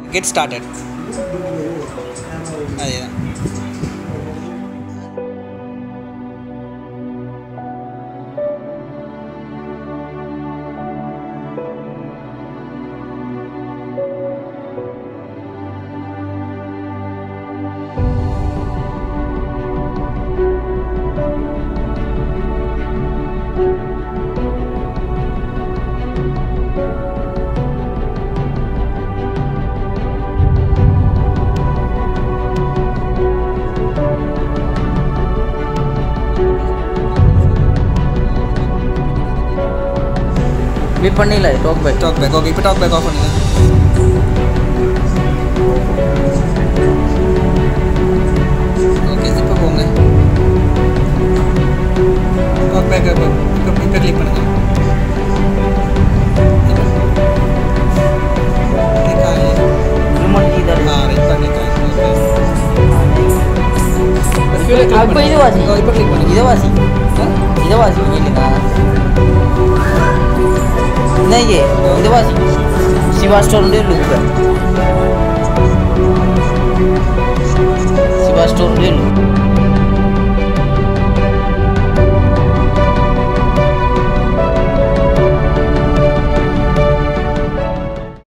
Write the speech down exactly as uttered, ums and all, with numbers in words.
get started. அதேதான். Wait பண்ணல talk back talk back okay இப்போ talk back off பண்ணுங்க. ஓகே இப்போ போங்க. talk back இப்போ இப்போ கிளிக் பண்ணுங்க. கிளிக் ஆகல. ரிமோட் கீ தான். ஆ ரைட் பண்ணி கிளிக். இப்போ இது வாசி. இப்போ கிளிக் பண்ணுங்க. இது வாசி. இது வாசி இல்லையா? नहीं ये इधर वासी शिवा स्टोर ले लूँ क्या शिवा स्टोर ले लूँ